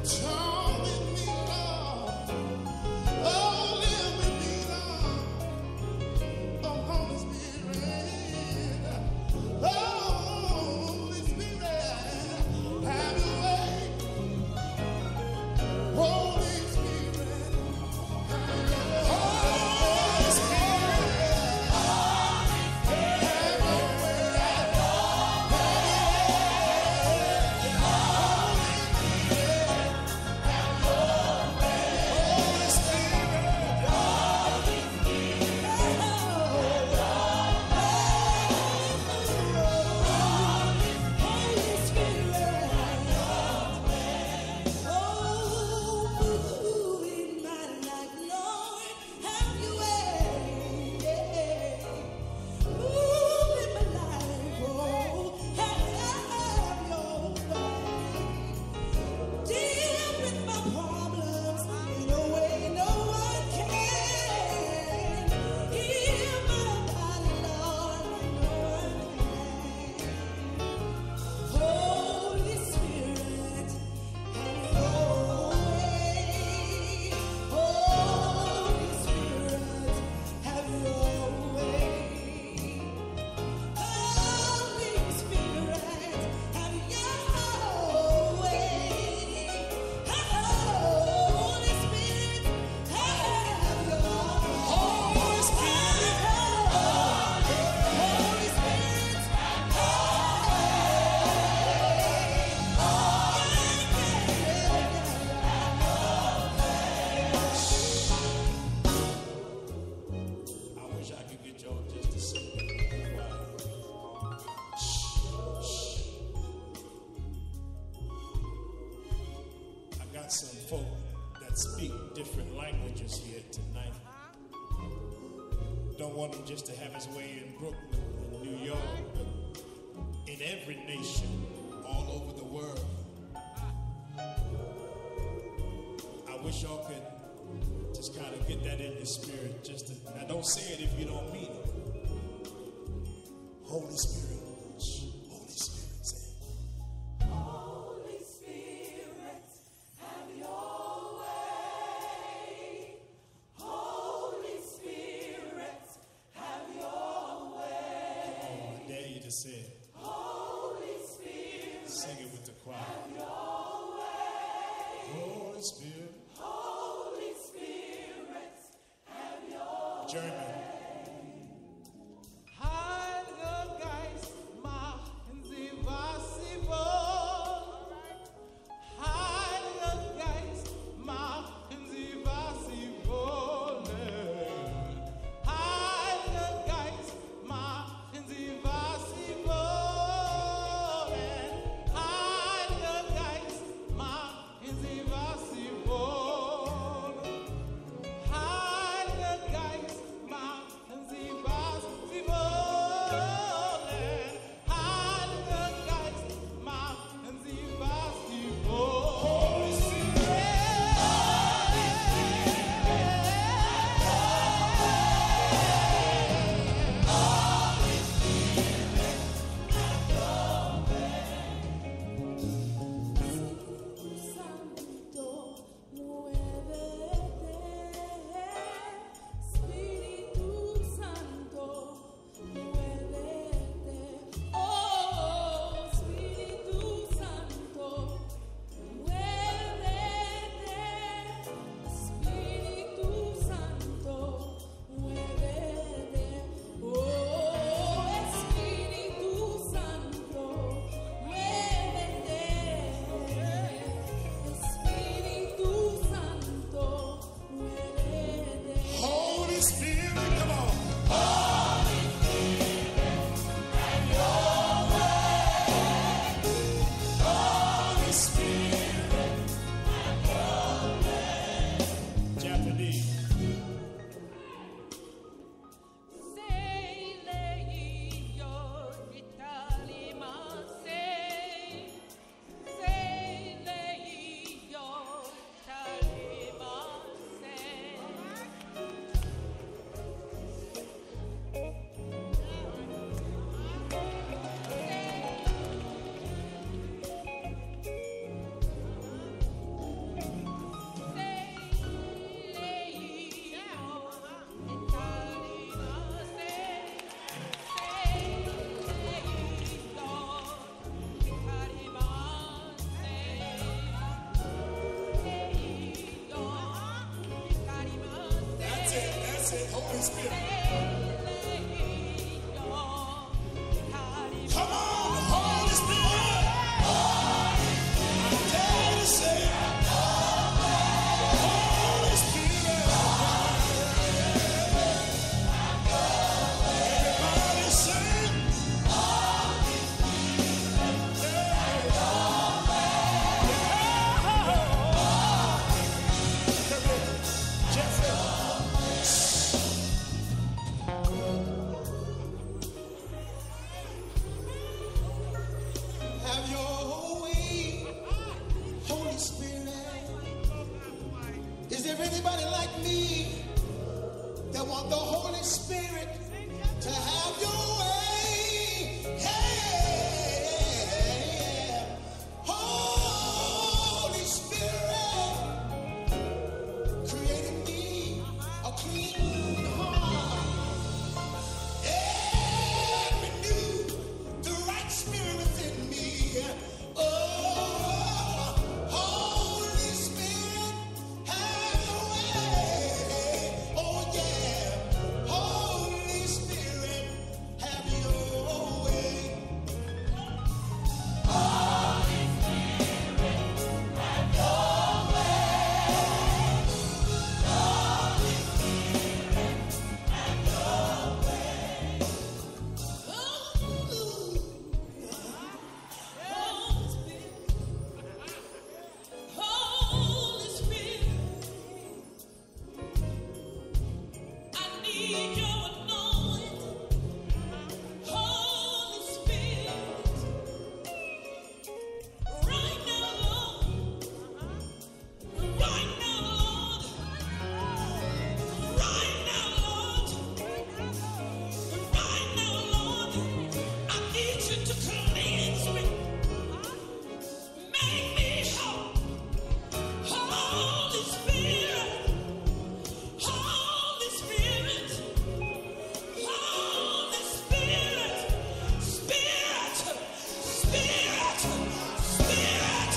Some folk that speak different languages here tonight. Don't want him just to have his way in Brooklyn, in New York, but in every nation, all over the world. I wish y'all could just kind of get that in your spirit. Now don't say it if you don't mean it. Holy Spirit. Say it. Holy Spirit, sing it with the choir. Have your way. Holy Spirit, have your German. Way. Heilige Geist, machen Sie, was Sie wollen. Heilige Geist, machen Sie, was Sie wollen. Heilige Geist, machen Sie, was Sie wollen. say, Holy Spirit. Come on, Holy Spirit. I dare you to say, Holy Spirit. Everybody sing. Have your way, Holy Spirit. Is there anybody like me that want the Holy Spirit to have your way? Yeah. Holy Spirit, create in me a clean heart. And renew the right spirit within me. Oh, Holy Spirit, have your way. Oh, yeah. Holy Spirit, have your way. Holy Spirit, have your way. Holy Spirit, have your way. Holy Spirit, I need your anointing. Holy Spirit, right now, Lord. Right now, Lord. Right now, Lord. Right now, Lord. I need you to cleanse me. Make me whole. Holy Spirit. Holy Spirit. Holy Spirit. Spirit. Spirit. Spirit.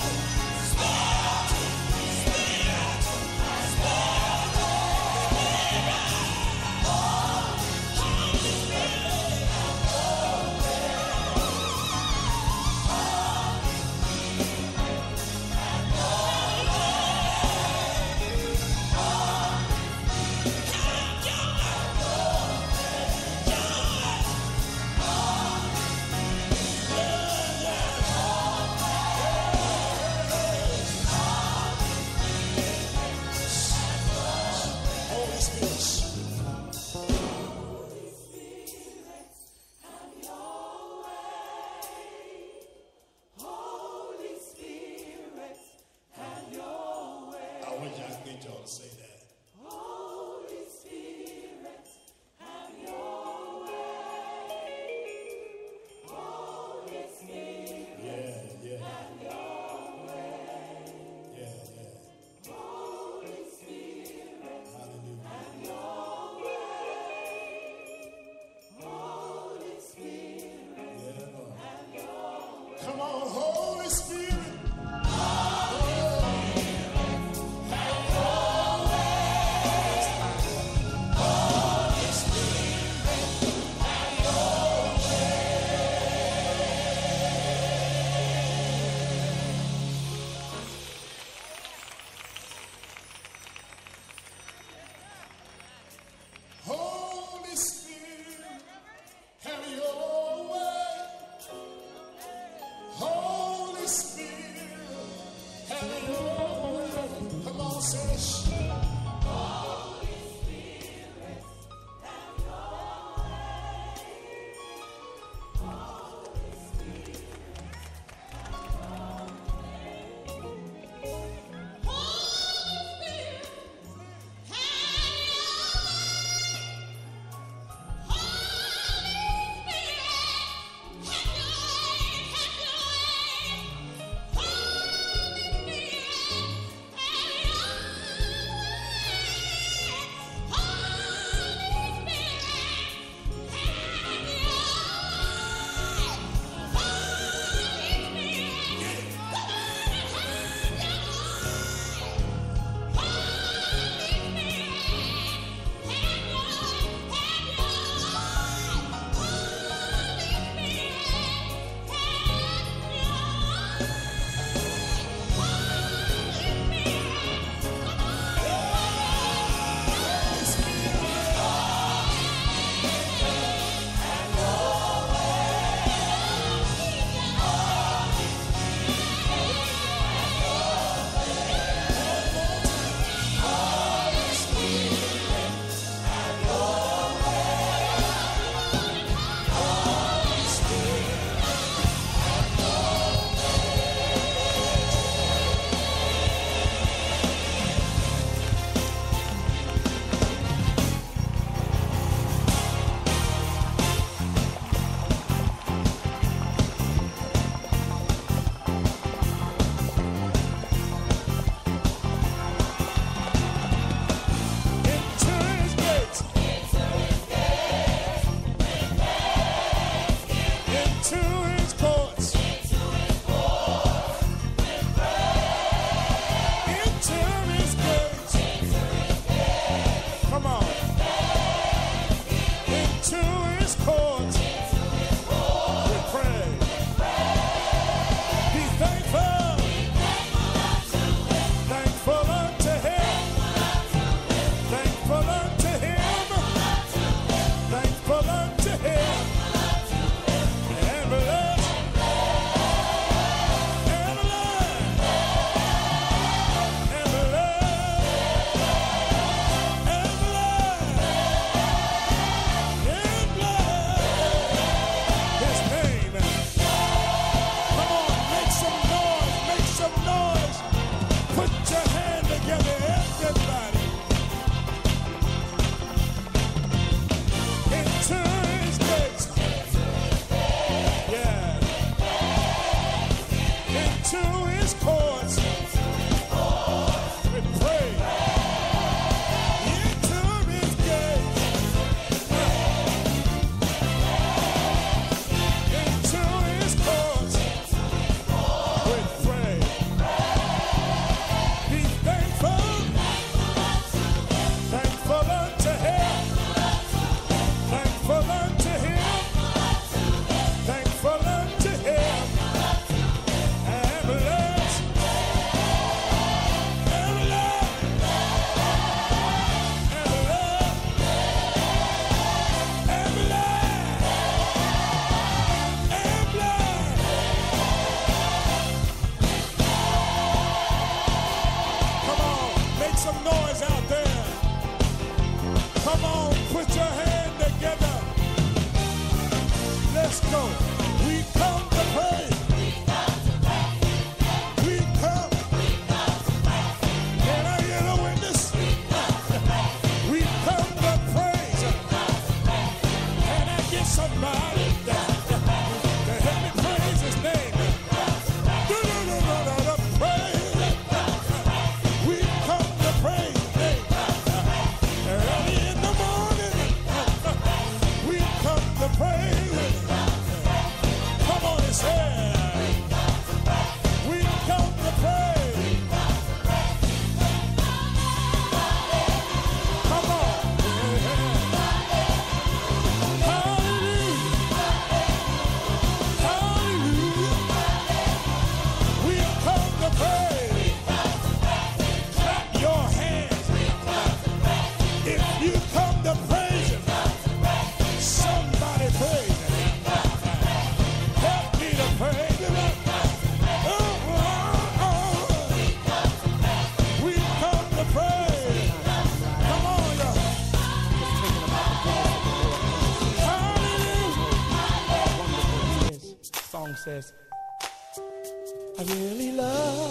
Holy Spirit. I wish I could get y'all to say that. Yeah, yeah. Yeah, yeah. Hallelujah. Yeah, Lord. Come on, Holy Spirit. Holy Spirit, have your way. Holy Spirit, have your way. Come on, say it. Holy Spirit, says, I really love